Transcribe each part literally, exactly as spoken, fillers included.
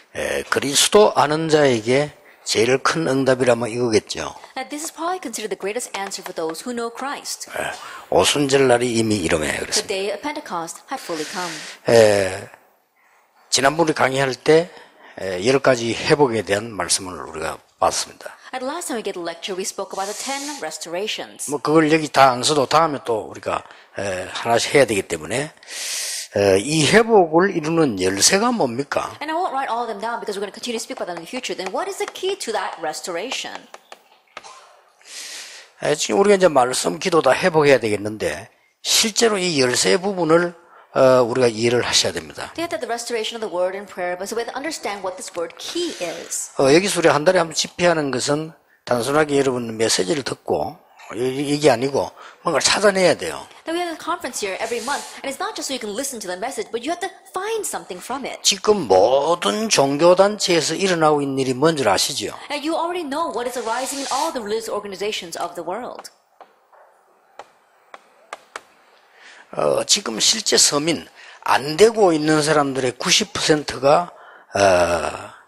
에, 그리스도 아는 자에게 제일 큰 응답이라면 이거겠죠. And this is probably considered the greatest answer for those who know Christ. 에, 오순절날이 이미 이름에 The 그랬습니다. day of Pentecost had fully come. 에, 지난번에 강의할 때 에, 여러 가지 회복에 대한 말씀을 우리가 봤습니다. At last time we gave a lecture, we spoke about the ten restorations. 뭐 그걸 여기 다 안 써도 다음에 또 우리가 에, 하나씩 해야 되기 때문에 에, 이 회복을 이루는 열쇠가 뭡니까? And I won't write all of them down because we're going to continue to speak about them in the future. Then what is the key to that restoration? 에, 지금 우리가 이제 말씀, 기도 다 회복해야 되겠는데 실제로 이 열쇠 부분을 어, 우리가 이해를 하셔야 됩니다. They have the restoration of the word and prayer, but so we have to understand what this word key is. 어, 여기서 우리 한 달에 한 번 집회하는 것은 단순하게 여러분 메시지를 듣고 이게 아니고 뭔가를 찾아내야 돼요. Then we have a conference here every month, and it's not just so you can listen to the message, but you have to find something from it. 지금 모든 종교단체에서 일어나고 있는 일이 뭔 줄 아시죠? And you already know what is arising in all the religious organizations of the world. 어, 지금 실제 서민 안 되고 있는 사람들의 구십 퍼센트가 어,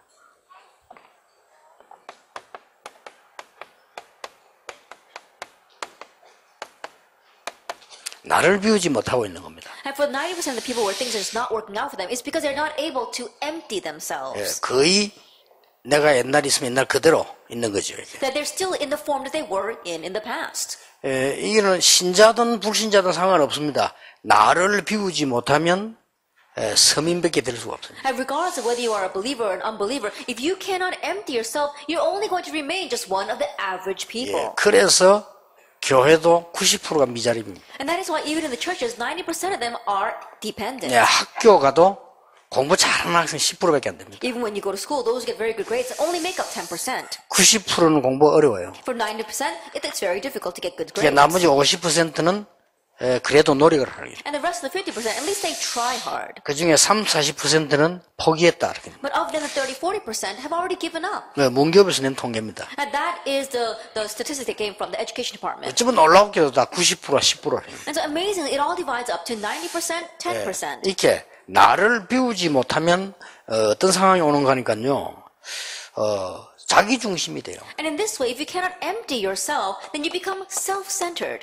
나를 비우지 못하고 있는 겁니다. And for ninety percent of the people where things are just not working out for them, it's because they're not able to empty 예, themselves. 거의 내가 옛날 있으면 옛날 그대로 있는 거죠. 이게. That they're still in the form that they were in in the past. 예, 이거는 신자든 불신자든 상관없습니다. 나를 비우지 못하면 예, 서민밖에 될 수가 없습니다. And regardless of whether you are a believer or an unbeliever, if you cannot empty yourself, you're only going to remain just one of the average people. 예, 그래서 교회도 구십 퍼센트가 미자립입니다. And that is why even in the churches, ninety percent of them are dependent. 예, 학교 가도 공부 잘하는 학생 십 퍼센트밖에 안 됩니다. Even when you go to school, those who get very good grades only make up ten percent. 구십 퍼센트는 공부 어려워요. For ninety percent, it's very difficult to get good 그러니까 grades. 나머지 오십 퍼센트는 예, 그래도 노력을 하는 거예요. And the rest of the fifty percent, at least they try hard. 그 중에 삼, 사십 퍼센트는 포기했다. 이렇게. But of them, the thirty, forty percent have already given up. 네, 문교부에서 낸 통계입니다. And that is the, the statistic that came from the education department. 어쩌면 놀라웠게도 다 구십 퍼센트, 십 퍼센트. And so amazingly, it all divides up to ninety percent, ten percent. 이렇게 나를 비우지 못하면 어, 어떤 상황이 오는 거니까요. 어, 자기 중심이 돼요. And in this way, if you cannot empty yourself, then you become self-centered.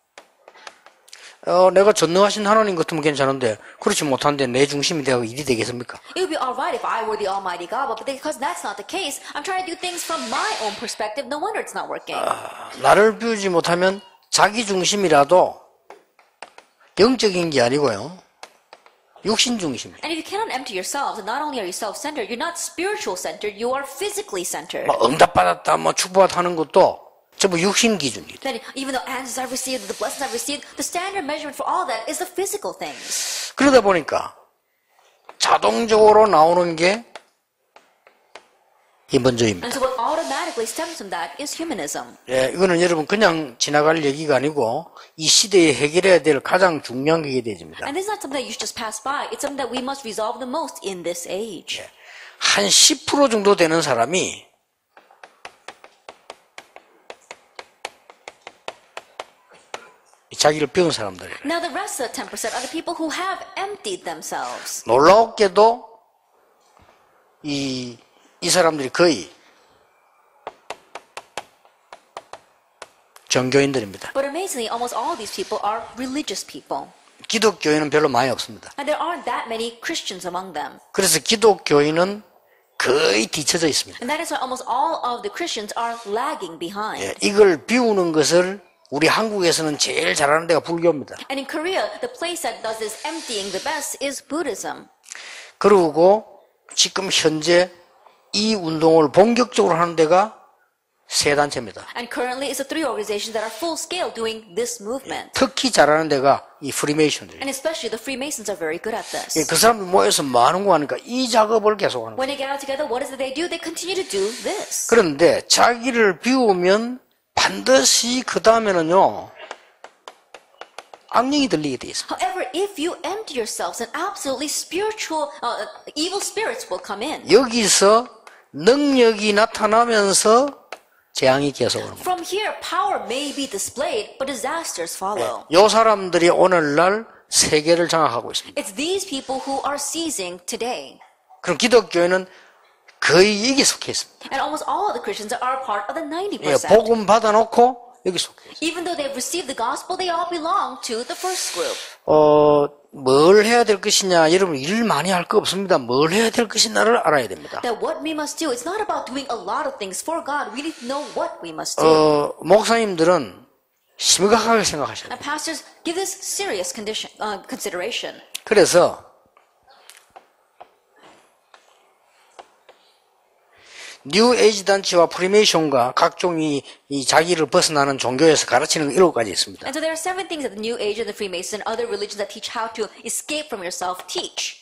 어, 내가 전능하신 하나님 같으면 괜찮은데 그렇지 못한데 내 중심이 되고 일이 되겠습니까? It would be alright if I were the Almighty God, but because that's not the case, I'm trying to do things from my own perspective. No wonder it's not working. 아, 나를 비우지 못하면 자기 중심이라도 영적인 게 아니고요. 육신 중심이에요. And if you cannot empty yourselves, not only are you self-centered, you're not spiritual-centered, you are physically centered. 뭐 응답받았다, 뭐 축복하는 것도 전부 육신 기준이에요. That even though answers I've received, the blessings I've received, the standard measurement for all that is the physical things. 그러다 보니까 자동적으로 나오는 게 이번적입니다. And so what automatically stems from that is humanism. 예, 이거는 여러분 그냥 지나갈 얘기가 아니고 이 시대에 해결해야 될 가장 중요한 게 되집니다. And this is not something that you should just pass by. It's something that we must resolve the most in this age. 한 십 퍼센트 정도 되는 사람이 자기를 비운 사람들이에요. Now the rest of the ten percent are the people who have emptied themselves. 놀랍게도 이, 이 사람들이 거의 정교인들입니다. But amazingly, almost all of these people are religious people. 기독교인은 별로 많이 없습니다. And there aren't that many Christians among them. 그래서 기독교인은 거의 뒤쳐져 있습니다. And that is why almost all of the Christians are lagging behind. 예, 이걸 비우는 것을 우리 한국에서는 제일 잘하는 데가 불교입니다. And in Korea, the place that does this emptying the best is Buddhism. 그리고 지금 현재 이 운동을 본격적으로 하는 데가 세 단체입니다. And currently, it's the three organizations that are full scale doing this movement. 특히 잘하는 데가 이 프리메이션들이에요. And especially the Freemasons are very good at this. 예, 그 사람들 모여서 뭐 하는 거 하니까 이 작업을 계속하는 거예요. When they get out together, what is it they do? They continue to do this. 그런데 자기를 비우면 반드시 그 다음에는요 악령이 들리게 돼 있어요. However, if you empty yourselves, then absolutely spiritual, uh, evil spirits will come in. 여기서 능력이 나타나면서 재앙이 계속 오는 거예요. From here, power may be displayed, but disasters follow. 이 사람들이 오늘날 세계를 장악하고 있습니다. It's these people who are seizing today. 그럼 기독교인은 거의 여기 속해 있습니다. And almost all of the Christians are part of the ninety 예, percent. 복음 받아놓고 여기 속해 있습니다. Even though they've received the gospel, they all belong to the first group. 어, 뭘 해야 될 것이냐, 여러분 일 많이 할 거 없습니다. 뭘 해야 될 것이냐를 알아야 됩니다. That what we must do, it's not about doing a lot of things for God. We need to know what we must do. 어, 목사님들은 심각하게 생각하셔야 돼요. And pastors, give this serious condition, uh, consideration. 그래서 뉴 에이지 단체와 프리메이션과 각종 이, 이 자기를 벗어나는 종교에서 가르치는 거 일곱 가지 있습니다. And so there are seven things that the New Age and the Freemason, other religions that teach how to escape from yourself, teach.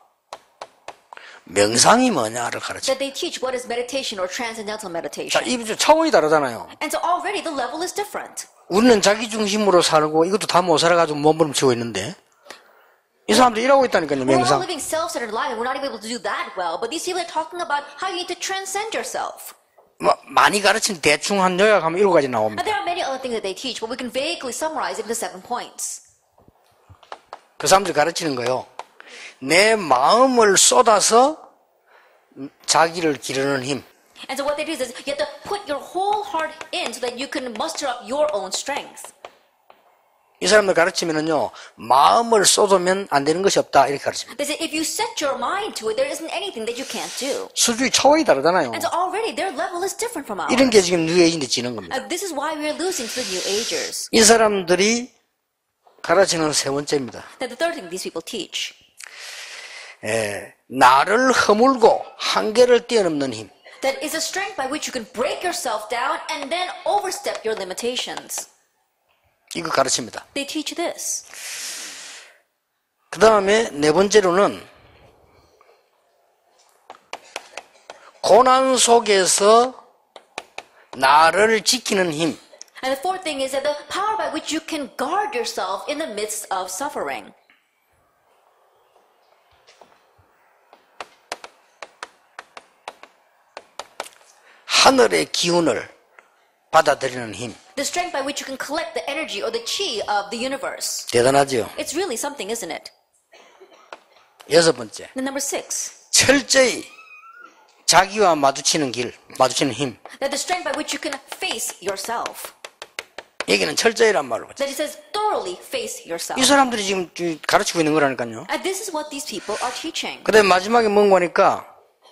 명상이 뭐냐를 가르쳐. That they teach what is meditation or transcendental 자, meditation. 이 차원이 다르잖아요. And so already the level is different. 우리는 자기 중심으로 살고 이것도 다 못 살아가지고 몸부림치고 있는데 이 사람들 일하고 있다니까요. We're all 명상. living self-centered life and we're not even able to do that well. But these people are talking about how you need to transcend yourself. 뭐, 많이 가르친 대충 한 요약하면 일곱 가지 나옵니다. And there are many other things that they teach, but we can vaguely summarize it into seven points. 그 사람들이 가르치는 거요. 내 마음을 쏟아서 자기를 기르는 힘. And so what they do is you have to put your whole heart in so that you can muster up your own strength. 이 사람들 가르치면은요, 마음을 쏟으면 안 되는 것이 없다. 이렇게 가르칩니다. They say if you set your mind to it, there isn't anything that you can't do. 수준이 차원이 다르잖아요. And so already their level is different from ours. 이런 게 지금 뉴에이지인데 지는 겁니다. And this is why we are losing to the New Agers. 이 사람들이 가르치는 세 번째입니다. That the third thing these people teach. 에, 나를 허물고 한계를 뛰어넘는 힘. That is a strength by which you can break yourself down and then overstep your limitations. 이거 가르칩니다. They teach this. 그 다음에 네 번째로는 고난 속에서 나를 지키는 힘. And the fourth thing is that the power by which you can guard yourself in the midst of suffering. 하늘의 기운을 받아들이는 힘. The strength by which you can collect the energy or the chi of the universe. 대단하죠. It's really something, isn't it? 여섯 번째, And number six, 철저히 자기와 마주치는 길, 마주치는 힘. that the strength by which you can face yourself. 여기는 철저히란 말로 하죠. That it says thoroughly face yourself. 이 사람들이 지금 가르치고 있는 거라니까요. And this is what these people are teaching. 그 다음에 마지막에 뭔가 하니까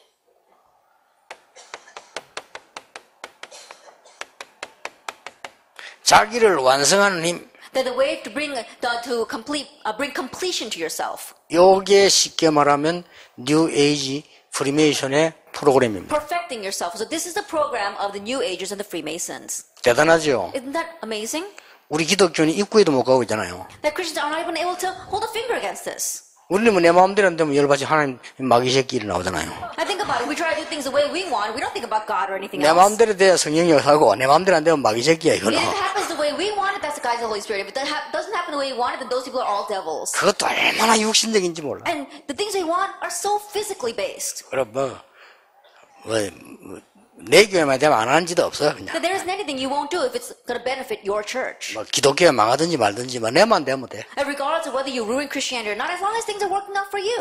자기를 완성하는 힘. That the way to bring the, to complete uh, bring completion to yourself. 요게 쉽게 말하면 뉴 에이지 프리메이션의 프로그램입니다. Perfecting yourself. So this is the program of the New Agers and the Freemasons. 대단하죠. Isn't that amazing? 우리 기독교는 입구에도 못 가고 있잖아요. That Christians are not even able to hold a finger against this. 우리는 뭐 내 마음대로 안 되면 열받이 하나님 마귀 새끼를 나오잖아요. I think about it. We try to do things the way we want. We don't think about God or anything 내 else. 마음대로 돼야 성령이 하고 내 마음대로 안 되면 마귀 새끼야 이거는. If it happens the way we want it, that's the guy's the Holy Spirit. If it ha- doesn't happen the way we want it, then those people are all devils. 그것도 얼마나 육신적인지 몰라. And the things we want are so physically based. 그럼 뭐, 뭐, 뭐, 내 교회만 되면 안 하는 짓도 없어 그냥. That there isn't anything you won't do if it's going to benefit your church. 뭐 기독교에 망하든지 말든지 뭐 내만 되면 돼. And regardless of whether you ruin Christianity or not, as long as things are working out for you.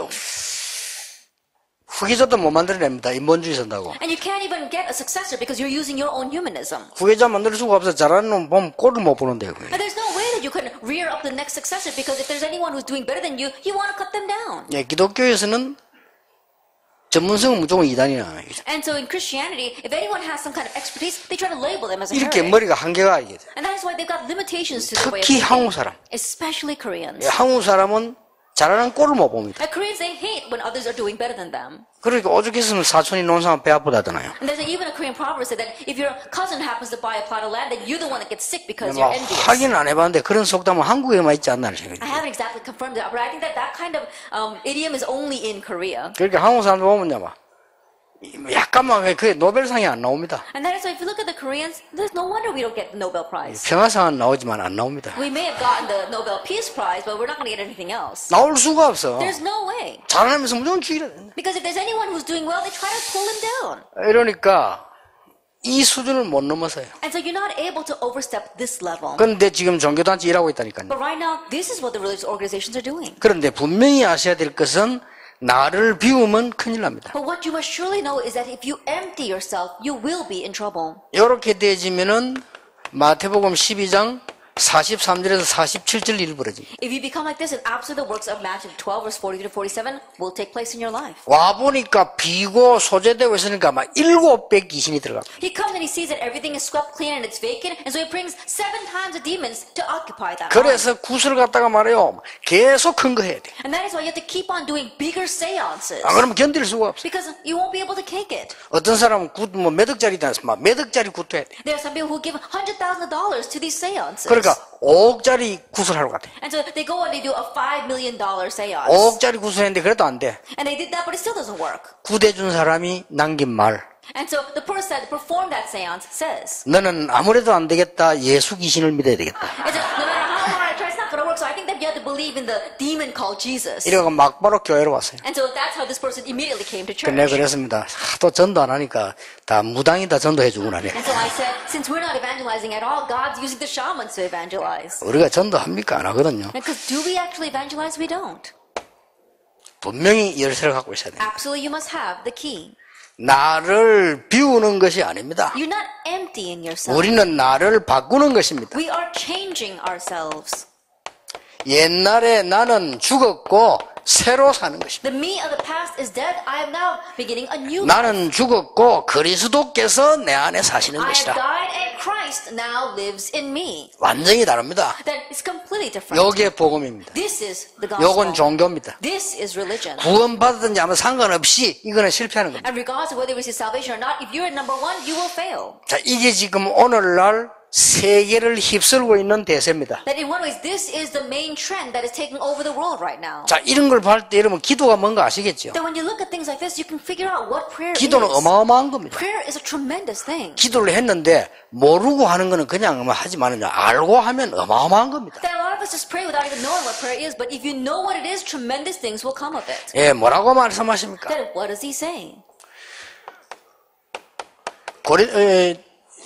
후계자도 못 만들어냅니다. 인본주의 선다고. And you can't even get a successor because you're using your own humanism. 후계자 만들 수가 없어. 잘하는 놈 보면 꼴을 못 보는데. 그게. And there's no way that you can rear up the next successor because if there's anyone who's doing better than you, you want to cut them down. 예, 기독교에서는 전문성은 무조건 이단이야. And so in Christianity, if anyone has some kind of expertise, they try to label them as a 이렇게 heretic. 머리가 한계가 이게 돼. And that is why they've got limitations to their way of 특히 thinking. 한국 사람. Especially Koreans. 예, 한국 사람은 잘하는 꼴을 못 봅니다. And Koreans, they hate when others are doing better than them. 그러니까 오죽했으면 사촌이 논 사람 배 아프다더나요. And there's even a Korean proverb that said that if your cousin happens to buy a plot of land, then you're the one that gets sick because 뭐 you're envious. 확인은 안 해봤는데 그런 속담은 한국에만 있지 않나 생각해요. I haven't exactly confirmed that, but I think that that kind of um, idiom is only in Korea. 그러니까 한국 사람들 보면요, 막 약간만 그게 노벨상이 안 나옵니다. And that is why if you look at the Koreans, there's no wonder we don't get the Nobel Prize. 평화상은 나오지만 안 나옵니다. We may have gotten the Nobel Peace Prize, but we're not going to get anything else. 나올 수가 없어. There's no way. 잘하면서 무조건 죽이려. Because if there's anyone who's doing well, they try to pull him down. 이러니까 이 수준을 못 넘어서요. And so you're not able to overstep this level. 그런데 지금 종교단체 일하고 있다니까요. But right now, this is what the religious organizations are doing. 그런데 분명히 아셔야 될 것은 나를 비우면 큰일 납니다. But what you must surely know is that if you empty yourself, you will be in trouble. 이렇게 되어지면은 마태복음 십이 장 사십삼 절에서 사십칠 절 일이 벌어집니다. If you become like this, and absolutely the works of Matthew twelve, verse forty-three to forty-seven will take place in your life. 와 보니까 비고 소재되고 있으니까 막 일곱 배 귀신이 들어갑니다. He comes and he sees that everything is swept clean and it's vacant, and so he brings seven times the demons to occupy that. 그래서 구슬 갖다가 말해요. 계속 큰 거 해야 돼. And that is why you have to keep on doing bigger seances. 안 그러면 견딜 수가 없어. Because you won't be able to take it. 어떤 사람은 굿, 뭐 몇 억짜리 다녀서 막 몇 억짜리 굿도 해야 돼. There are some people who give one hundred thousand dollars to these seances. 그러니까 오억짜리 구슬하러 갔대. And so they go and they do a five million dollar seance. 오억짜리 구슬했는데 그래도 안 돼. And they did that, but it still doesn't work. 구대준 사람이 남긴 말. And so the person that performed that seance says, 너는 아무래도 안 되겠다. 예수 귀신을 믿어야 되겠다. it's just, no matter how hard I try, it's not going to work. So I think that you have to believe in the demon called Jesus. 이러고 막바로 교회로 왔어요. And so that's how this person immediately came to church. 근데 그랬습니다. 하도 전도 안 하니까 다 무당이 다 전도해주고 나네. And so I said, since we're not evangelizing at all, God's using the shamans to evangelize. 우리가 전도합니까? 안 하거든요. Because do we actually evangelize? We don't. 분명히 열쇠를 갖고 있어야 돼요. Absolutely, you must have the key. 나를 비우는 것이 아닙니다. You're not emptying yourself. 우리는 나를 바꾸는 것입니다. We are changing ourselves. 옛날에 나는 죽었고 새로 사는 것입니다. The me of the past is dead. I am now beginning a new life. 나는 죽었고 그리스도께서 내 안에 사시는 I have 것이다. died and Christ now lives in me. 완전히 다릅니다. That is completely different. 요게 복음입니다. This is the gospel. 요건 종교입니다. This is religion. 구원받았든지 아무 상관없이 이거는 실패하는 겁니다. And regardless of whether you receive salvation or not, if you're at number one, you will fail. 자, 이게 지금 오늘날 세계를 휩쓸고 있는 대세입니다. That in one way, this is the main trend that is taking over the world right now. 자, 이런 걸 볼 때 여러분 기도가 뭔가 아시겠죠? That when you look at things like this, you can figure out what prayer 기도는 is. 어마어마한 겁니다. Prayer is a tremendous thing. 기도를 했는데 모르고 하는 거는 그냥 뭐 하지만은 알고 하면 어마어마한 겁니다. That a lot of us just pray without even knowing what prayer is, but if you know what it is, tremendous things will come of it. 예, 뭐라고 말씀하십니까? Then what is he saying? 고리, 에,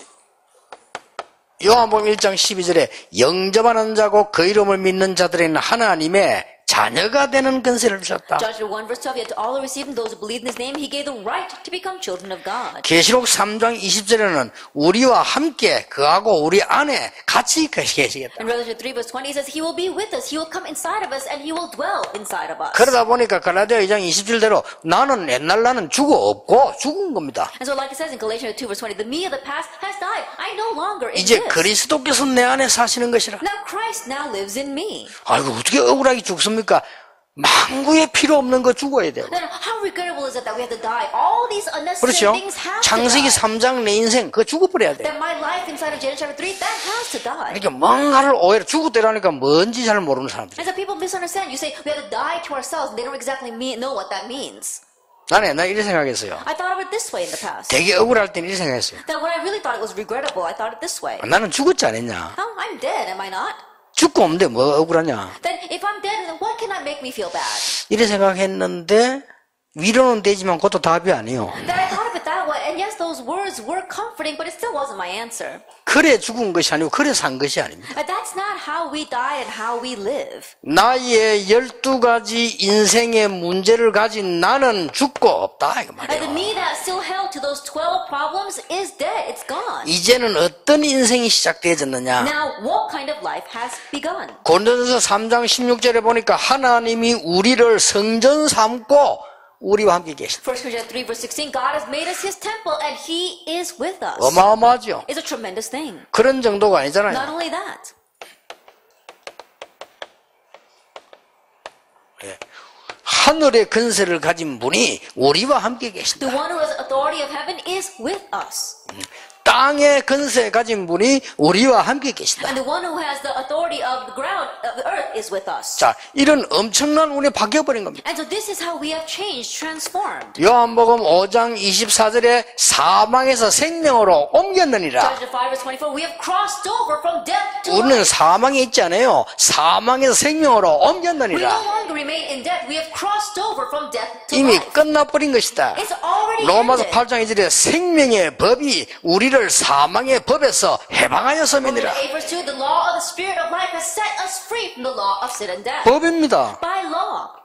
요한복음 일 장 십이 절에 영접하는 자고 그 이름을 믿는 자들에게는 하나님의 자녀가 되는 권세를 주셨다. Joshua one verse twelve, yet to all who received him, those who believed in his name, he gave the right to become children of God. 계시록 삼 장 이십 절에는 우리와 함께 그하고 우리 안에 같이 계시겠다. In Revelation three verse twenty, he says, he will be with us, he will come inside of us, and he will dwell inside of us. 그러다 보니까 갈라디아 이 장 이십 절대로 나는 옛날 나는 죽어 없고 죽은 겁니다. And so like it says in Galatians two verse twenty, the me of the past has died. I no longer 이제 exist. 그리스도께서 내 안에 사시는 것이라. Now Christ now lives in me. 아이고 어떻게 억울하게 죽습니까? 망구에 필요 없는 거 죽어야 돼요. Then how regrettable is it that we have to die? All these unnecessary 그렇죠? things have to 창세기 die. 삼 장 내 인생 그거 죽어버려야 돼요. That my life inside of Genesis chapter three, that has to die. 그러니까 뭔가를 오해를 죽었대라니까 뭔지 잘 모르는 사람들. And so people misunderstand. You say we have to die to ourselves, and they don't exactly mean, know what that means. 나는 옛날에 이렇게 생각했어요. I thought of it this way in the past. 되게 억울할 때는 이렇게 생각했어요. That when I really thought it was regrettable, I thought it this way. 나는 죽었지 않았냐? Oh, I'm dead, am I not? 죽고 없는데 뭐 억울하냐? Then if I'm dead, then what cannot make me feel bad? 이래 생각했는데 위로는 되지만 그것도 답이 아니에요. That I thought of it that way, and yes, those words were comforting, but it still wasn't my answer. 그래 죽은 것이 아니고 그래 산 것이 아닙니다. But that's not how we die and how we live. 나의 열두 가지 인생의 문제를 가진 나는 죽고 없다 이거 And the 말이에요. me that still held to those twelve problems is dead. It's gone. 이제는 어떤 인생이 시작되어졌느냐? Now, what kind of life has begun? 고린도전서 삼 장 십육 절에 보니까 하나님이 우리를 성전 삼고 우리와 함께 계신다. First Corinthians three verse sixteen, God has made us his temple and he is with us. 어마어마하죠. It's a tremendous thing. 그런 정도가 Not 아니잖아요. only that, 예. 하늘의 근세를 가진 분이 우리와 함께 계신다. the one who has authority of heaven is with us. 땅의 근세 가진 분이 우리와 함께 계신다. And the one who has the authority of the ground, of the earth is with us. 자, 이런 엄청난 운이 바뀌어버린 겁니다. And so this is how we have changed, transformed. 요한복음 오 장 이십사 절에 사망에서 생명으로 옮겼느니라. Chapter five verse twenty-four, we have crossed over from death to 우리는 life. 사망에 있지 않아요. 사망에서 생명으로 We no 옮겼느니라. longer remain in death. We have crossed over from death to 이미 life. 끝나버린 것이다. It's already 로마서 ended. 팔 장 이 절에 생명의 법이 우리를 사망의 법에서 해방하였음이니라. Romans eight verse two, the law of the spirit of life has set us free from the law of sin and death. 법입니다. By law.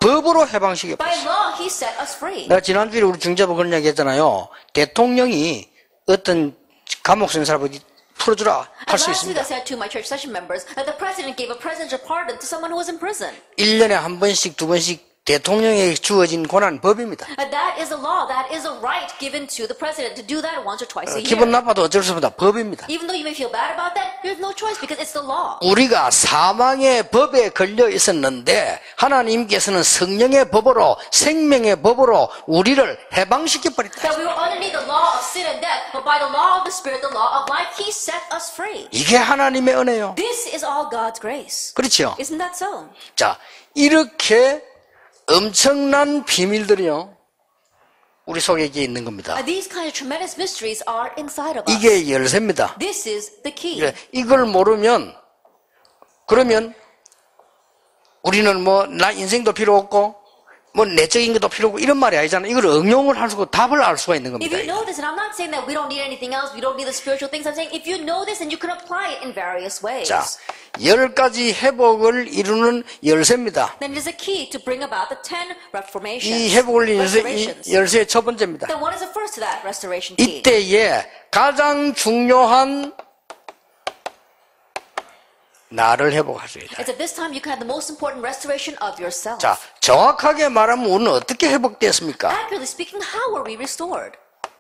법으로 해방시켜 By 버렸어요. law, he set us free. 내가 지난주에 우리 중재부 그런 이야기 했잖아요. 대통령이 어떤 감옥 생 사람을 풀어주라 할 And 수 last week I 있습니다. said to my church session members that the president gave a presidential pardon to someone who was in prison. 일 년에 한 번씩 두 번씩 대통령에게 주어진 권한 법입니다. And that is a law, that is a right given to the president to do that once or twice a year. 기분 나빠도 어쩔 수 없다. 법입니다. Even though you may feel bad about that, you have no choice because it's the law. 우리가 사망의 법에 걸려 있었는데 하나님께서는 성령의 법으로 생명의 법으로 우리를 해방시켜 버렸다. That we were underneath the law of sin and death, but by the law of the Spirit, the law of life, he set us free. 이게 하나님의 은혜요. This is all God's grace. 그렇죠? Isn't that so? 자, 이렇게 엄청난 비밀들이요 우리 속에 있는 겁니다. And these kind of tremendous mysteries are inside of us. 이게 열쇠입니다. This is the key. 이걸 모르면 그러면 우리는 뭐 나 인생도 필요 없고 뭐 내적인 것도 필요 없고 이런 말이 아니잖아요. 이걸 응용을 할 수가 답을 알 수가 있는 If 겁니다. you know this, and I'm not saying that we don't need anything else, we don't need the spiritual things. I'm saying if you know this, then you can apply it in various ways. 자, 열 가지 회복을 이루는 열쇠입니다. Then it is a key to bring about the ten reformations. 이 회복을 이루는 열쇠, 이 restorations. 열쇠의 첫 번째입니다. Then what is the first to that restoration key? 이때에 가장 중요한 나를 회복하셔야 돼요. It's at this time you can have the most important restoration of yourself. 자, 정확하게 말하면 우리는 어떻게 회복됐습니까? Accurately speaking, how were we restored?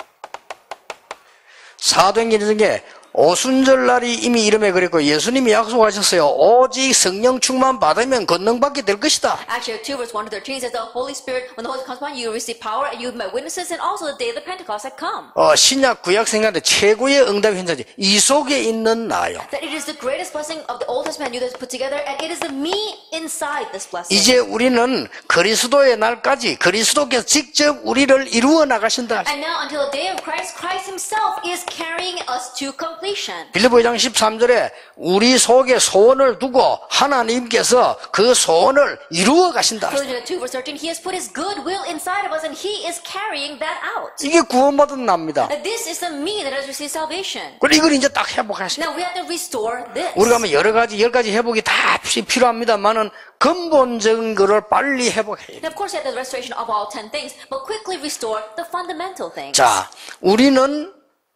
사도행전 중에 오순절날이 이미 이름에 그랬고 예수님이 약속하셨어요. 오직 성령 충만 받으면 권능받게 될 것이다. Actually, two verse one to thirteen says the Holy Spirit, when the Holy Spirit comes upon you, you will receive power, and you have met witnesses, and also the day of the Pentecost had come. 어, 신약 구약 생각하는데 최고의 응답이 현자지. 이 속에 있는 나요. That it is the greatest blessing of the Old Testament and New Testament put together, and it is the me inside this blessing. 이제 우리는 그리스도의 날까지 그리스도께서 직접 우리를 이루어 나가신다. And now, until the day of Christ, Christ Himself is carrying us to completion. 빌립보 이 장 십삼 절에 우리 속에 소원을 두고 하나님께서 그 소원을 이루어 가신다. Philippians two verse thirteen, He has put His good will inside of us, and He is carrying that out. 이게 구원받은 납니다. That this is the me that has received salvation. 그리고 이걸 이제 딱 회복하시다. Now we have to restore this. 우리가 뭐 여러 가지 열 가지 회복이 다 필요합니다만은 근본적인 거를 빨리 회복해야 And 돼요. of course, you have the restoration of all ten things, but quickly restore the fundamental things. 자, 우리는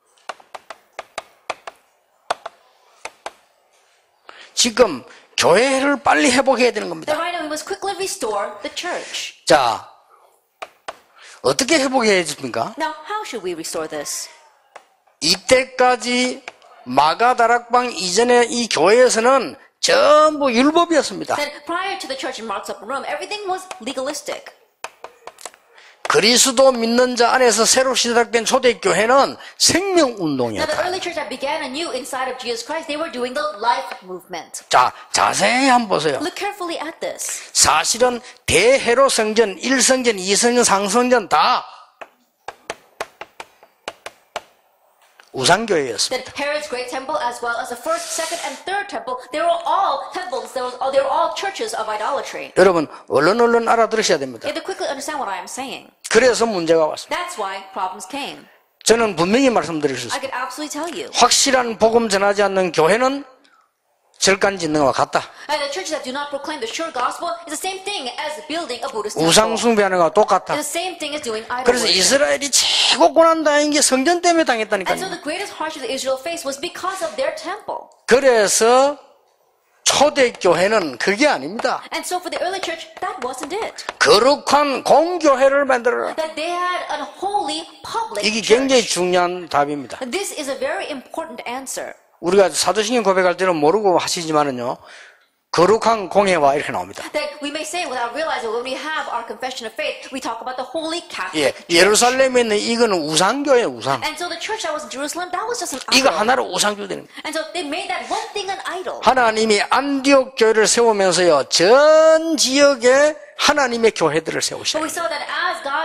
지금 교회를 빨리 회복해야 되는 겁니다. That right now we must quickly restore the church. 자, 어떻게 회복해야 됩니까? Now, how should we restore this? 이때까지 마가다락방 이전에 이 교회에서는 전부 율법이었습니다. That prior to the church in Mark's Upper Room, everything was legalistic. 그리스도 믿는 자 안에서 새로 시작된 초대교회는 Now, the 생명운동이었다. early church that began anew inside of Jesus Christ, they were doing the life movement. 자, 자세히 한번 보세요. Look carefully at this. 사실은 대헤로 성전, 일 성전, 이 성전, 삼 성전 다 우상교회였습니다. That Herod's great temple, as well as the first, second, and third temple, they were all temples, they were, they were all churches of idolatry. 여러분, 얼른 얼른 알아들으셔야 됩니다. You have to quickly understand what I am saying. 그래서 문제가 왔습니다. That's why problems came. 저는 분명히 말씀드릴 수 I 있습니다. could absolutely tell you. 확실한 복음 전하지 않는 교회는 절간 짓는 것과 같다. And the churches that do not proclaim the sure gospel is the same thing as building a Buddhist 우상 temple. 숭배하는 것과 똑같다. It's the same thing as doing idol 그래서 worship. 이스라엘이 최고 고난당한 게 성전 때문에 And so 당했다니까요. the greatest hardship that Israel faced was because of their temple. 그래서 초대교회는 그게 아닙니다. And so for the early church, that wasn't it. 거룩한 공교회를 만들어라. That they had a holy public 이게 church. 굉장히 중요한 답입니다. And this is a very important answer. 우리가 사도신경 고백할 때는 모르고 하시지만은요, 거룩한 공회와 이렇게 나옵니다. That we may say without realizing when we have our confession of faith, we talk about the holy 예, Catholic church. 예루살렘에 있는 이거는 우상교예요, 우상. And so the church that was in Jerusalem, that was just an 이거 idol. 하나로 우상교 되는 거예요. And so they made that one thing an idol. 하나님이 안디옥 교회를 세우면서요, 전 지역에 하나님의 교회들을 But 세우셔요. we saw that as God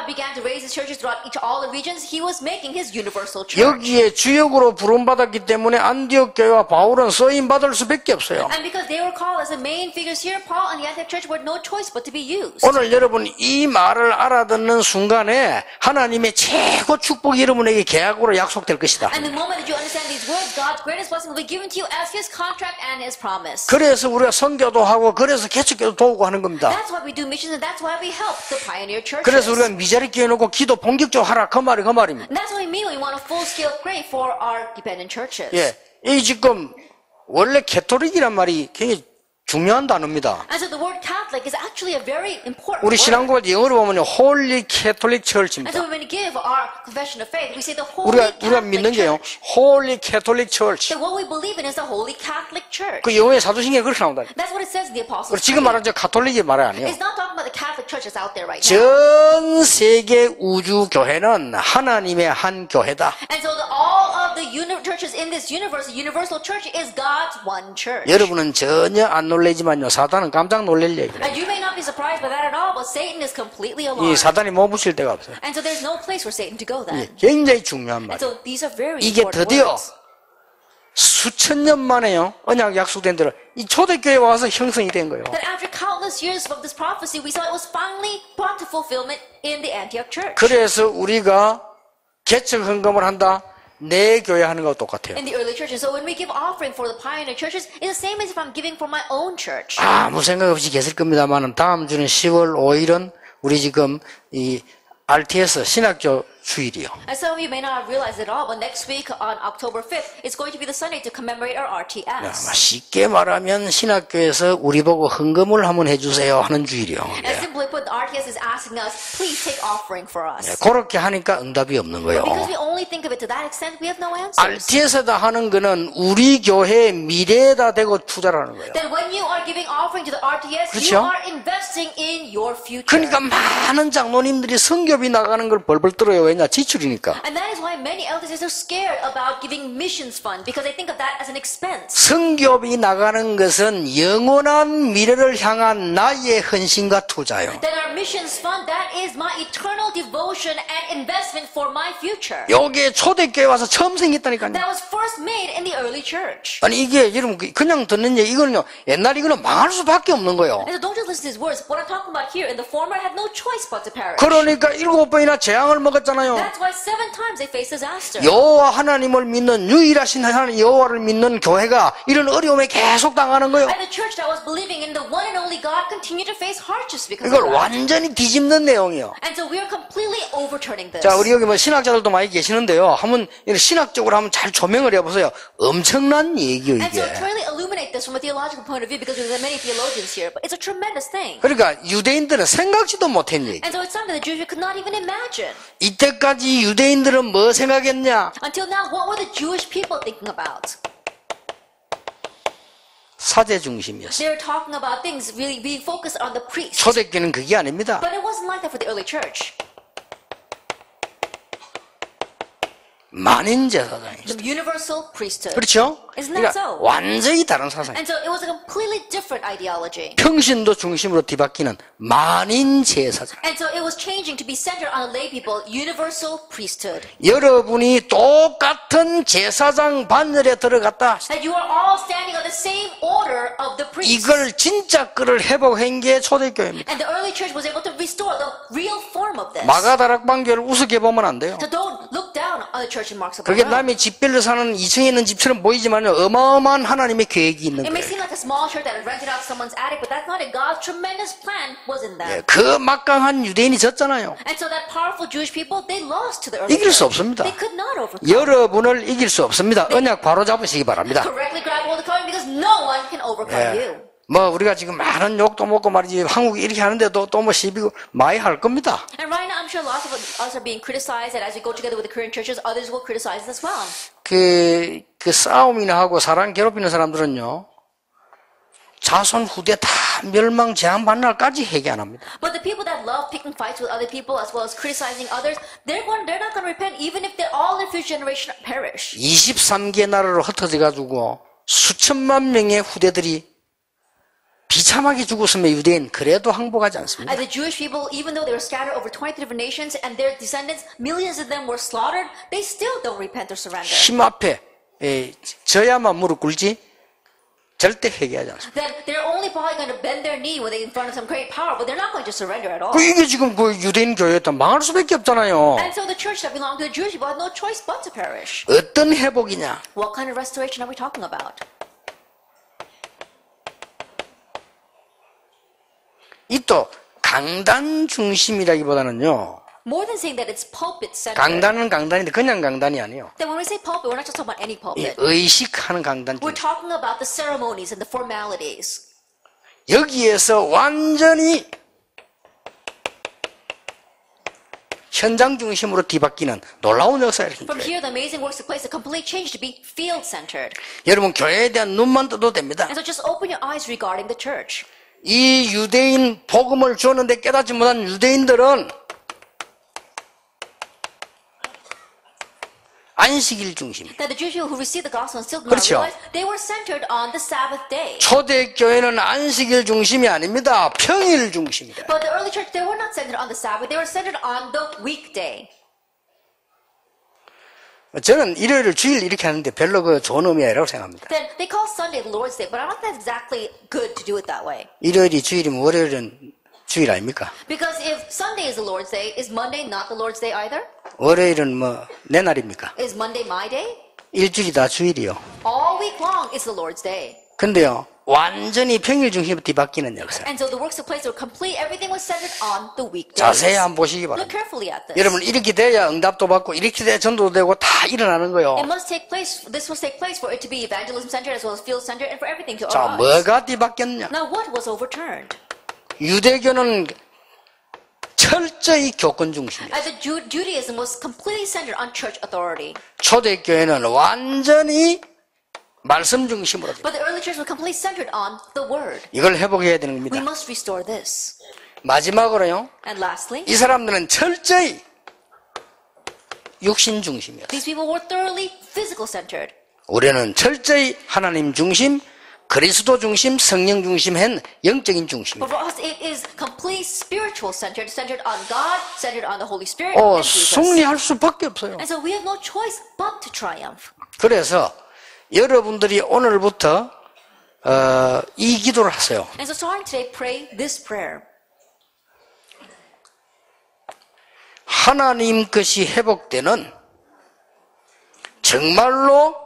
God began to raise his churches throughout each all the regions, he was making his universal church. 여기에 주역으로 부름받았기 때문에 안디옥 교회와 바울은 쓰임 받을 수밖에 없어요. And because they were called as the main figures here, Paul and the Antioch church were no choice but to be used. 오늘 여러분 이 말을 알아듣는 순간에 하나님의 최고 축복이 여러분에게 계약으로 약속될 것이다. And the moment that you understand these words, God's greatest blessing will be given to you as his contract and his promise. 그래서 우리가 선교도 하고 그래서 개척교도 도우고 하는 겁니다. That's why we do missions and that's why we help the pioneer churches. 그래서 우리가 미자리 끼워놓고 기도 본격적으로 하라 그 말이 그 말입니다. And that's what we mean when we want a full-scale pray for our dependent churches. 예, 이 지금 원래 캐톨릭이란 말이 굉장히 중요한 단어입니다. And so the word Catholic is actually a very important 우리 word. 신앙고할 영어로 보면 Holy Catholic And Church입니다. so when we give our confession of faith, we say the Holy 우리가 우리가 Catholic 믿는 게요, Church. Holy Catholic Church. So what we believe in is the Holy Catholic Church. 그 영어의 사도신경에 그렇게 나온다. That's what it says in the Apostles' 지금 Creed. 말하는 저 가톨릭의 말이 아니에요. It's not talking about the Catholic Church that's out there right now. 전 세계 우주 교회는 하나님의 한 교회다. And so the, all of the uni- churches in this universe, the universal church, is God's one church. 여러분은 전혀 안 놀라지만요, 사단은 깜짝 놀랄 얘기예요. And you may not be surprised by that at all, but Satan is completely 이 alarmed. 사단이 못 붙일 데가 없어요. And so there's no place for Satan to go then. 굉장히 중요한 And 말이에요. so these are very 이게 important 드디어 words. 수천 년 만에요, 언약 약속된 대로 이 초대교회에 와서 형성이 된 거예요. That after countless years of this prophecy, we saw it was finally brought to fulfillment in the Antioch church. 그래서 우리가 개척 헌금을 한다, 내 교회 하는 거와 똑같아요. In the early churches. So when we give offering for the pioneer churches, it's the same as if I'm giving for my own church. 아무 생각 없이 계실 겁니다만 다음 주는 시월 오일은 우리 지금 이 알티에스 신학교 주일이요. And some of you may not have realized it all, but next week on October fifth, it's going to be the Sunday to commemorate our R T 아마 S. 쉽게 말하면 신학교에서 우리 보고 헌금을 한번 해주세요 하는 주일이요. And simply put, the R T S is asking us, please take offering for us. 그렇게 하니까 응답이 없는 거예요. Because we only think of it to that extent, we have no answers. 알티에스에다 하는 거는 우리 교회의 미래에다 대고 투자를 하는 거예요. Then when you are giving offering to the R T S, 그렇죠? you are investing in your future. 그러니까 많은 장로님들이 성교비 나가는 걸 벌벌 떨어요. 왜냐? 지출이니까. And that is why many elders are so scared about giving missions fund, because they think of that as an expense. 성교비 나가는 것은 영원한 미래를 향한 나의 헌신과 투자요. Then our missions fund, that is my eternal devotion and investment for my future. 요게 초대교회 와서 처음 생겼다니까요. That was first made in the early church. 아니 이게 여러분 그냥 듣는 얘기 이거는요. 옛날 이거는 망할 수밖에 없는 거예요. And so don't just listen to these words. What I'm talking about here, in the former had no choice but to perish. 그러니까 일곱 번이나 재앙을 먹었잖아요. That's why seven times they faced disaster. 여호와 하나님을 믿는 유일하신 하나님 여호와를 믿는 교회가 이런 어려움에 계속 당하는 거예요. And the church that was believing in the one and only God continued to face hardships because 이걸 of that. 완전히 뒤집는 내용이에요. And so we are completely overturning this. 자, 우리 여기 뭐 신학자들도 많이 계시는데요. 한번 이런 신학적으로 한번 잘 조명을 해보세요. 엄청난 얘기요, And so 이게. try to illuminate this from a theological point of view, because there are many theologians here, but it's a tremendous thing. 그러니까 유대인들은 생각지도 못한 얘기. And so it's something the Jews could not even imagine. 이때까지 유대인들은 뭐 생각했냐? Until now, what were the Jewish people thinking about? 사제 중심이었어요. They were talking about things really being focused on the priests. 초대교회는 그게 아닙니다. But it wasn't like that for the early church. 만인 제사장이죠. The universal priesthood. 그렇죠? Isn't that 그러니까 so? 완전히 다른 사상. And so it was a completely different ideology. 평신도 중심으로 뒤바뀌는 만인 제사장. And so it was changing to be centered on the lay people, universal priesthood. 여러분이 똑같은 제사장 반열에 들어갔다. That you are all standing on the same order of the priests. 이걸 진짜 그를 회복한 게 초대교회입니다. And the early church was able to restore the real form of this. 마가다락방교를 우습게 보면 안 돼요. So don't look down on the church in Mark's 그게 남의 집별로 사는 이 층에 있는 집처럼 보이지만 어마어마한 하나님의 계획이 있는 It may 거예요. seem like a small church that is rented out someone's attic, but that's not it. God's tremendous plan was in that. 그 막강한 유대인이 졌잖아요. And so that powerful Jewish people, they lost to the early 이길 수 church. 없습니다. They could not overcome. 여러분을 이길 수 없습니다. 언약 바로 잡으시기 바랍니다. Correctly grab hold of the covenant, because no one can overcome you. 뭐 우리가 지금 많은 욕도 먹고 말이지 한국이 이렇게 하는데도 또 뭐 시비고 많이 할 겁니다. And right now, I'm sure lots of us are being criticized, and as we go together with the Korean churches, others will criticize us as well. 그, 그 싸움이나 하고 사람 괴롭히는 사람들은요, 자손 후대 다 멸망 제한받는 날까지 회개 안 합니다. But the people that love picking fights with other people as well as criticizing others, they're going, they're not going to repent even if they're all their future generation perish. 이십삼 개 나라로 흩어져 가지고 수천만 명의 후대들이 비참하게 죽었으면 유대인 그래도 항복하지 않습니다. And the Jewish people, even though they were scattered over twenty different nations and their descendants, millions of them were slaughtered, they still don't repent or surrender. 힘 앞에 에, 져야만 무릎 꿇지 절대 회개하지 않습니다. Then they're only probably going to bend their knee when they in front of some great power, but they're not going to surrender at all. 그 이게 지금 그 유대인 교회였다 망할 수밖에 없잖아요. And so the church that belonged to the Jewish people had no choice but to perish. 어떤 회복이냐? What kind of restoration are we talking about? 이 또 강단 중심이라기보다는요. More than saying that it's pulpit centered. 강단은 강단인데 그냥 강단이 아니에요. Then when we say pulpit, we're not just talking about any 이 pulpit. 의식하는 강단 We're 중심. talking about the ceremonies and the formalities. 여기에서 완전히 현장 중심으로 뒤바뀌는 놀라운 역사가 From 일으킵니다. here, the amazing works took place, a complete change to be field-centered. 여러분 교회에 대한 눈만 떠도 됩니다. And so just open your eyes regarding the church. 이 유대인 복음을 주었는데 깨닫지 못한 유대인들은 안식일 중심이에요. That the Jewish people who received the gospel and still did not 그렇죠. realize, they were centered on the Sabbath day. 초대교회는 안식일 중심이 아닙니다. 평일 중심이다. But the early church, they were not centered on the Sabbath, they were centered on the weekday. 저는 일요일을 주일 이렇게 하는데 별로 그 좋은 의미 아니라고 생각합니다. Then they call Sunday the Lord's day, but I don't think that's exactly good to do it that way. 일요일이 주일이면 월요일은 주일 아닙니까? Because if Sunday is the Lord's day, is Monday not the Lord's day either? 월요일은 뭐 내 날입니까? Is Monday my day? 일주일이 다 주일이요. All week long is the Lord's day. 근데요 완전히 평일 중심으로 뒤바뀌는 역사. And so the works of place were complete. Everything was centered on the weekdays. 자세히 한번 보시기 Look 바랍니다. carefully at this. 여러분 이렇게 돼야 응답도 받고 이렇게 돼야 전도도 되고 다 일어나는 거요. It must take place. This must take place for it to be evangelism centered as well as field centered, and for everything to 자 arise. 뭐가 뒤바뀌었냐? Now, what was overturned? 유대교는 철저히 교권 중심이에요. As the Ju- Judaism was completely centered on church authority, 초대교회는 완전히 말씀 중심으로 돼요. but the early church was completely centered on the word. 이걸 회복해야 되는 We 겁니다. must restore this. 마지막으로요. And lastly, 이 사람들은 철저히 육신 중심이었어요. these people were thoroughly physical centered. 우리는 철저히 하나님 중심, 그리스도 중심, 성령 중심한 영적인 중심이에요. But for us, it is complete spiritual centered, centered on God, centered on the Holy Spirit, 어, and Jesus. 승리할 수밖에 없어요. And so we have no choice but to triumph. 그래서 여러분들이 오늘부터 어, 이 기도를 하세요. And so starting today, pray this prayer. 하나님 것이 회복되는 정말로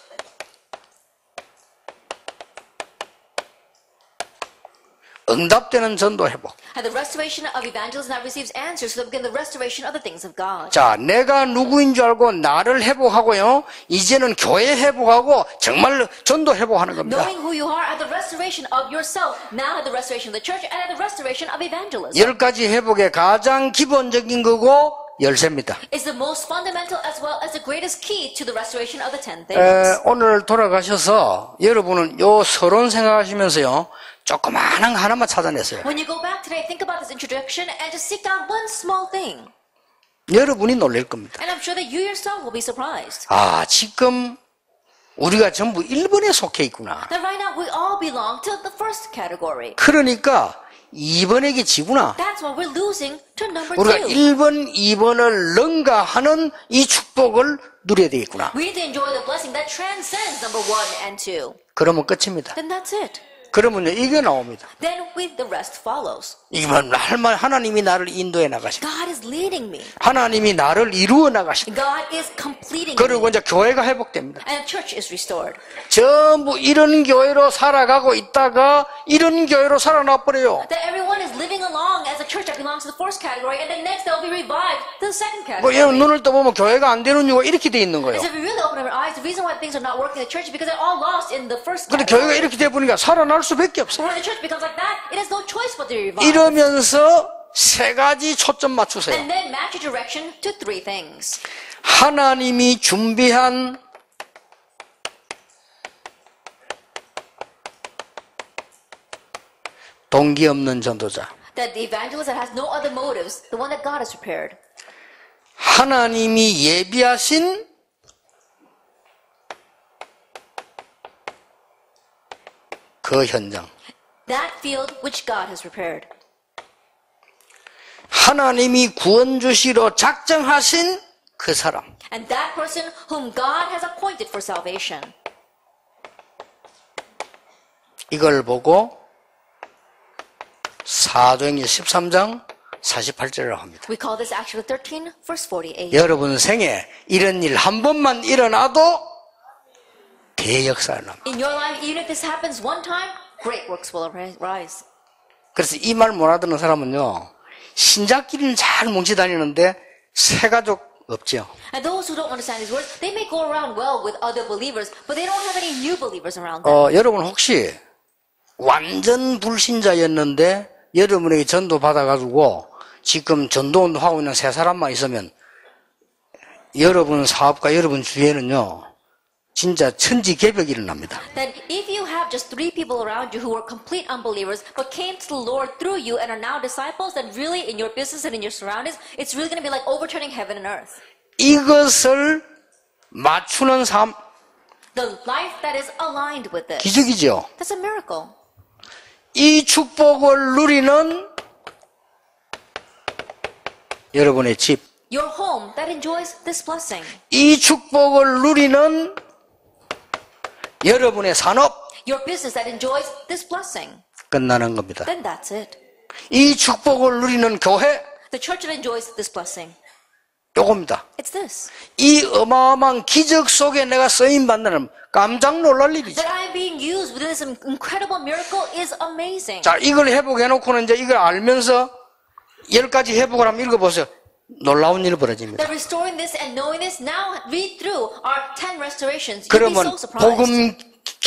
응답되는 전도 회복. And the restoration of evangelism that receives answers so that we begin the restoration of the things of God. 자, 내가 누구인 줄 알고 나를 회복하고요. 이제는 교회 회복하고 정말 전도 회복하는 겁니다. Knowing who you are at the restoration of yourself, now at the restoration of the church, and at the restoration of evangelism. 열 가지 회복의 가장 기본적인 거고 열쇠입니다. Is the most fundamental as well as the greatest key to the restoration of the ten things. 에, 오늘 돌아가셔서 여러분은 요 서론 생각하시면서요. 조그마한 하나만 찾아냈어요. When you go back today, think about this introduction and just seek out one small thing. 여러분이 놀랄 겁니다. And I'm sure that you yourself will be surprised. 아, 지금 우리가 전부 일 번에 속해 있구나. That right now we all belong to the first category. 그러니까 이 번에게 지구나. That's why we're losing to number 우리가 two. 일 번, 이 번을 능가하는 이 축복을 누려야 되겠구나. We need to enjoy the blessing that transcends number one and two. 그러면 끝입니다. Then that's it. 그러면요, 이게 나옵니다. Then we, the rest follows. 이건 할말 하나님이 나를 인도해 나가십니다. God is leading me. 하나님이 나를 이루어 나가십니다. God is completing 그리고 me. 이제 교회가 회복됩니다. And the church is restored. 전부 이런 교회로 살아가고 있다가 이런 교회로 살아나 버려요. That everyone is living along as a church that belongs to the first category, and then next they'll be revived to the second 뭐 category. 여러분 눈을 떠보면 교회가 안 되는 이유가 이렇게 돼 있는 거예요. And so if we really open up our eyes, the reason why things are not working in the church is because they're all lost in the first 근데 교회가 category. 이렇게 돼 보니까 살아날 수밖에 없어요. When the church becomes like that, it has no choice but to be revived. 이러면서 세 가지 초점 맞추세요. And then match your direction to three things. 하나님이 준비한 동기 없는 전도자. That the evangelist that has no other motives, the one that God has prepared. 하나님이 예비하신 그 현장. that field which God has prepared. 하나님이 구원 주시러 작정하신 그 사람. And that person whom God has appointed for salvation. 이걸 보고 사도행전 십삼 장 사십팔 절이라고 합니다. We call this Acts thirteen, verse forty-eight. 여러분 생에 이런 일 한 번만 일어나도 대역사가 납니다. In your life, even if this happens one time, great works will arise. 그래서 이 말 못 알아듣는 사람은요, 신자끼리는 잘 뭉치 다니는데 새 가족 없죠. And those who don't understand these words, they may go around well with other believers, but they don't have any new believers around them. 어, 여러분 혹시 완전 불신자였는데 여러분에게 전도 받아가지고 지금 전도운동 하고 있는 세 사람만 있으면 여러분 사업과 여러분 주위에는요 진짜 천지개벽이 일어납니다. Then if you have just three people around you who were complete unbelievers but came to the Lord through you and are now disciples, then really in your business and in your surroundings, it's really going to be like overturning heaven and earth. 이것을 맞추는 삶 The life that is aligned with this. 기적이죠. That's a miracle. 이 축복을 누리는 여러분의 집, Your home that enjoys this blessing. 이 축복을 누리는 여러분의 산업 Your business that enjoys this blessing. 끝나는 겁니다. Then that's it. 이 축복을 누리는 교회 The church that enjoys this blessing. 요겁니다. It's this. 이 어마어마한 기적 속에 내가 쓰임 받는 깜짝 놀랄 일이죠. That I am being used within this incredible miracle is amazing. 자, 이걸 회복해놓고는 이제 이걸 알면서 열 가지 회복을 한번 읽어보세요. 놀라운 일이 벌어집니다. That restoring this and knowing this, now read through our ten restorations. You'll be 그러면 so surprised. 복음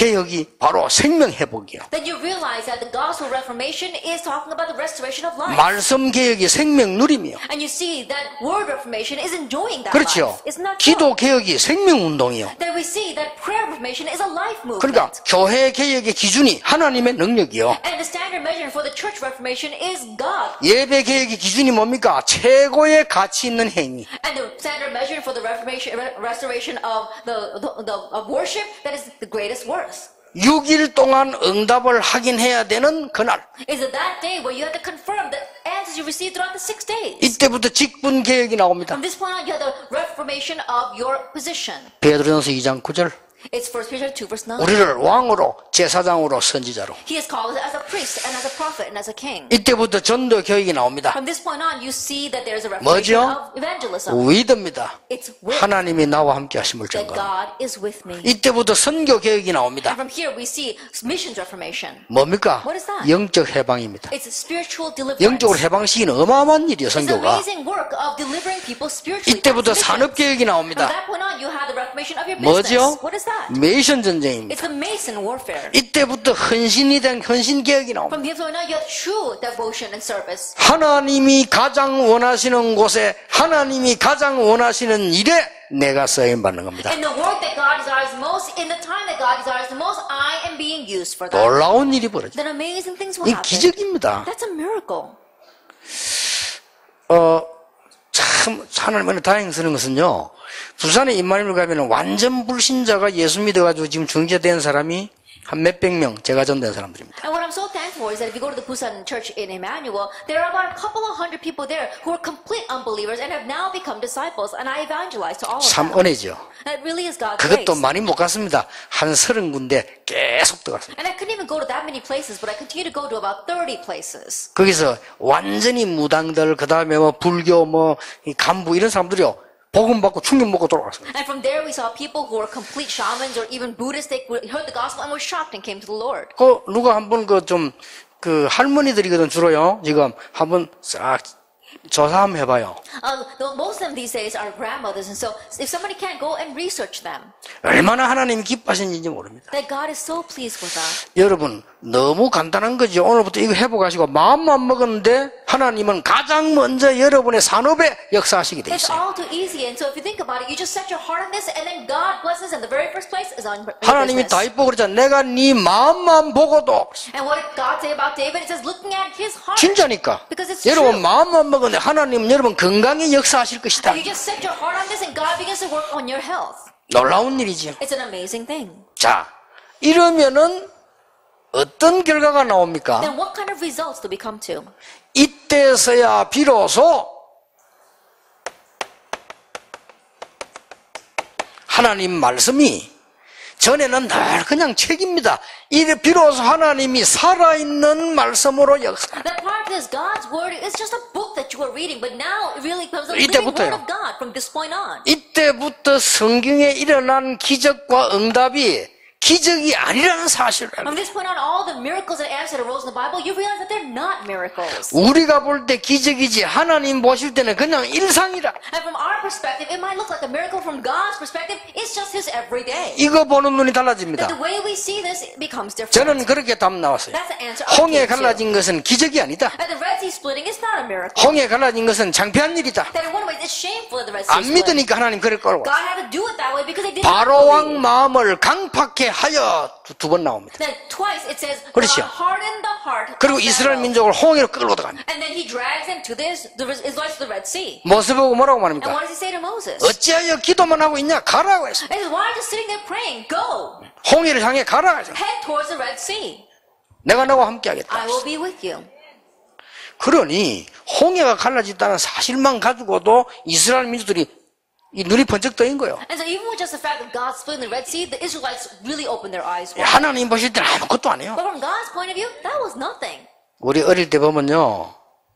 개혁이 바로 생명 회복이요. Then you realize that the gospel reformation is talking about the restoration of life. 말씀 개혁이 생명 누림이요. And you see that word reformation is enjoying that 그렇죠. life. Isn't that true? 기도 개혁이 생명 운동이요. Then we see that prayer reformation is a life movement. 그러니까 교회 개혁의 기준이 하나님의 능력이요. And the standard measure for the church reformation is God. 예배 개혁의 기준이 뭡니까? 최고의 가치 있는 행위. And the standard measure for the reformation, re- restoration of the, the, the of worship, that is the greatest worth. 육 일 동안 응답을 확인해야 되는 그날. Is it that day where you have to confirm the answers you received throughout the six days? 이때부터 직분 개혁이 나옵니다. From this point on, you have the reformation of your position. 베드로전서 이 장 구 절. It's First Peter two verse nine. 우리를 왕으로, 제사장으로, 선지자로. He is called as a priest and as a prophet and as a king. 이때부터 전도 교육이 나옵니다. From this point on, you see that there is a reformation 뭐죠? of evangelism. 위드입니다. It's with 하나님이 나와 함께 하심을 that 증거. God is with me. 이때부터 선교 교육이 나옵니다. And from here, we see missions reformation. 뭡니까? What is that? 영적 해방입니다. It's spiritual deliverance. 영적으로 해방시키는 어마어마한 일이에요, It's an 선교가. amazing work of delivering people spiritually. 이때부터 That's 산업 missions. 교육이 From 나옵니다. that point on, you have the reformation of your business. 뭐죠? What is that? 메이션 전쟁입니다. It's the Mason warfare. 이때부터 헌신이 된 헌신 개혁이 나옵니다. From here point on, you have true devotion and service. 하나님이 가장 원하시는 곳에 하나님이 가장 원하시는 일에 내가 쓰임 받는 겁니다. In the work that God desires most, in the time that God desires the most, I am being used for that. 놀라운 일이 벌어져. Then amazing things will 이 happen. 기적입니다. That's a miracle. 어, 참 하나님은 다행스러운 것은요. 부산에 임마누엘 가면 완전 불신자가 예수 믿어가지고 지금 중재된 사람이 한 몇백 명, 제가 전된 사람들입니다. And what I'm so thankful is that if you go to the Busan church in Emmanuel, there are about a couple of hundred people there who are complete unbelievers and have now become disciples, and I evangelize to all of 참 them. 은혜죠. That really is God's grace. 그것도 많이 못 갔습니다. 한 서른 군데 계속 들어갔습니다. And I couldn't even go to that many places, but I continue to go to about thirty places. 거기서 완전히 무당들, 그 다음에 뭐 불교, 뭐 이 간부 이런 사람들이요. 복음 받고 충격 먹고 돌아갔습니다. And from there we saw people who were complete shamans or even Buddhists. They heard the gospel and were shocked and came to the Lord. 그 누가 한번 그 좀 그 할머니들이거든 주로요. 지금 한번 싹 조사 한번 해봐요. Uh, the, most of them these days are grandmothers, and so if somebody can't go and research them, 얼마나 하나님이 기뻐하시는지 모릅니다. that God is so pleased with that. 여러분 너무 간단한 거죠. 오늘부터 이거 해보가시고 마음만 먹었는데 하나님은 가장 먼저 여러분의 산업에 역사하시게 돼 It's 있어요. all too easy, and so if you think about it, you just set your heart on this, and then God blesses, and the very first place is on your 하나님이 business. 다윗 보고 그랬잖아. 내가 네 마음만 보고도 And what did God say about David? It says, looking at his heart. 진짜니까. Because it's 여러분 true. 마음만 먹었는데 하나님은 여러분 건강에 역사하실 것이다. And you just set your heart on this, and God begins to work on your health. 놀라운 일이죠. It's an amazing thing. 자, 이러면은 어떤 결과가 나옵니까? then what kind of results do we come to? 이때서야 비로소 하나님 말씀이 전에는 늘 그냥 책입니다. 이래 비로소 하나님이 살아있는 말씀으로 역사. That part of this God's word is just a book that you are reading, but now it really becomes a living word 이때부터요. of God from this point on. 이때부터 성경에 일어난 기적과 응답이 기적이 아니라는 사실을 알게 From this point on, all the miracles and answers that arose in the Bible, you realize that they're not miracles. 우리가 볼 때 기적이지 하나님 보실 때는 그냥 일상이라. And from our perspective, it might look like a miracle. From God's perspective, it's just His everyday. 이거 보는 눈이 That 달라집니다. the way we see this, it becomes different. 저는 그렇게 답 나왔어요. That's the answer I 홍해 came to. 갈라진 것은 기적이 아니다. And the Red Sea splitting is not a miracle. 홍해 갈라진 것은 창피한 일이다. That in one way, it's shameful that the Red Sea 안 split. 믿으니까 하나님 그럴 거라고. God had to do it that way because they did not 바로 왕 believe. 마음을 강팍해 하여 두 번 나옵니다. Then twice it says, 그렇죠. God hardened the heart of 그리고 이스라엘 Pharaoh. 민족을 홍해로 끌고 들어갑니다. And then he drags them to this, the Israelites to the Red Sea. 모세 보고 뭐라고 And 말합니까? what does he say to Moses? 어찌하여 기도만 하고 있냐? 가라고 했어. He says, why are you sitting there praying? Go. 홍해를 향해 가라 했어. Head towards the Red Sea. 내가 너와 함께 하겠다. I will be with you. 그러니 홍해가 갈라졌다는 사실만 가지고도 이스라엘 민족들이 이 눈이 번쩍 떠인 거예요. And so even with just the fact of God splitting the Red Sea, the Israelites really opened their eyes wide. 하나님 보실 때는 아무것도 안 해요. But from God's point of view, that was nothing. 우리 어릴 때 보면요,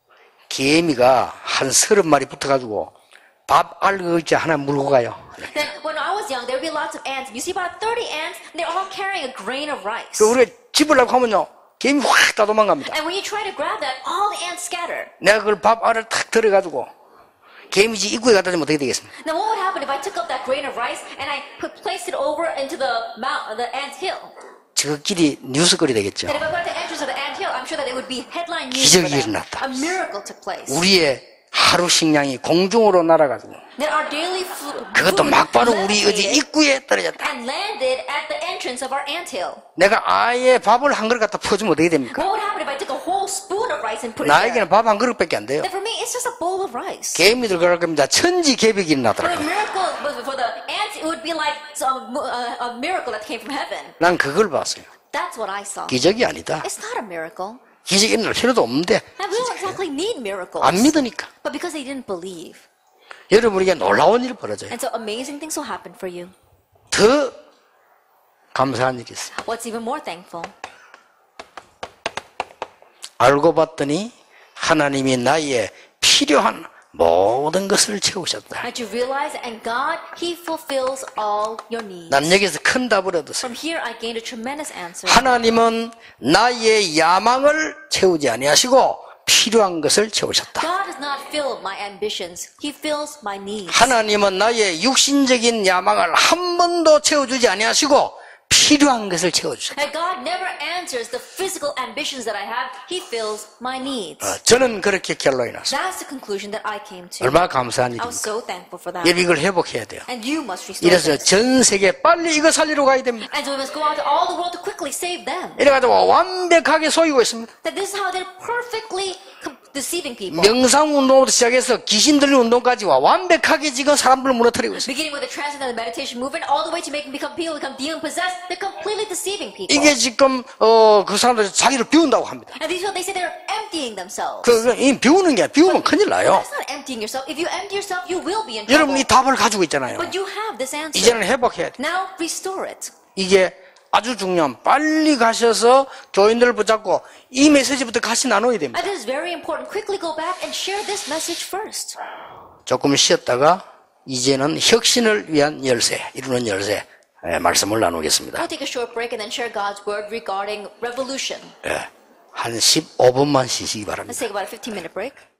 개미가 한 서른 마리 붙어가지고 밥 알그지 하나 물고 가요. Then when I was young, there would be lots of ants. You see about thirty ants, and they're all carrying a grain of rice. 그 우리가 집으려고 하면요, 개미 확 다 도망갑니다. And when you try to grab that, all the ants scatter. 내가 그걸 밥 알을 탁 들어가지고 개미집 입구에 갖다 주면 어떻게 되겠습니까? Now what would happen if I took up that grain of rice and I put, placed it over into the mount, the ant hill? 저끼리 뉴스거리 되겠죠. And if I put the entrance of the ant hill, I'm sure that it would be headline news for 기적이 them. 일어났다. A miracle took place. 우리의 하루 식량이 공중으로 날아가지고 That our daily food 그것도 막바로 우리 어디 levitated 입구에 떨어졌다. and landed at the entrance of our ant hill. 내가 아예 밥을 한 그릇 갖다 퍼주면 어떻게 됩니까? What would happen if I took a whole spoon of rice and put it 나에게는 there? 밥 한 그릇밖에 안 돼요. Then for me, it's just a bowl of rice. 개미들 그럴 겁니다. 천지 개벽이 For the 일어나더라고요. miracle, but for the ants, it would be like some, uh, a miracle that came from heaven. 난 그걸 봤어요. That's what I saw. 기적이 아니다. It's not a miracle. 기적이 일어날 필요도 없는데 And we don't exactly need miracles. 안 믿으니까. But because they didn't believe. 여러분에게 놀라운 일이 벌어져요. And so amazing things will happen for you. 더 감사한 일이 있어요. What's even more thankful? 알고 봤더니 하나님이 나의 필요한 모든 것을 채우셨다. And you realize, and God, He fulfills all your needs. 난 여기서 큰 답을 얻었어요. From here, I gained a tremendous answer. 하나님은 나의 야망을 채우지 아니하시고 필요한 것을 채우셨다. God does not fill my ambitions. He fills my needs. 하나님은 나의 육신적인 야망을 한 번도 채워주지 아니하시고 필요한 것을 채워주셨다. And God never answers the physical ambitions that I have. He fills my needs. 어, 저는 그렇게 결론이 났어요. That's the conclusion that I came to. 얼마나 감사한 I was 일입니까? so thankful for that. 여러분 이걸 회복해야 돼요. And you must restore 이래서 this. 전 세계 빨리 이거 살리러 가야 됩니다. And so we must go out to all the world to quickly save them. 이래가지고 완벽하게 속이고 있습니다. That this is how they're perfectly com- deceiving people. 명상운동부터 시작해서 귀신 들린 운동까지 와 완벽하게 지금 사람들을 무너뜨리고 있어요. Beginning with the transcendental meditation movement, all the way to making become people become demon possessed, they're completely deceiving people. 이게 지금 어, 그 사람들 자기를 비운다고 합니다. And these are what they say they're emptying themselves. 그, 그, 이 비우는 게 비우면 큰일 나요. That's not emptying yourself. If you empty yourself, you will be in 여러분 이 trouble. 답을 가지고 있잖아요. But you have this answer. 이제는 회복해야 돼. Now restore it. 이게 아주 중요한 빨리 가셔서 교인들을 붙잡고 이 메시지부터 같이 나눠야 됩니다. And this is very important. Quickly go back and share this message first. 조금 쉬었다가 이제는 혁신을 위한 열쇠, 이루는 열쇠 예, 말씀을 나누겠습니다. We'll take a short break and then share God's word regarding revolution. 예, 한 십오 분만 쉬시기 Let's 바랍니다. take about a fifteen minute break.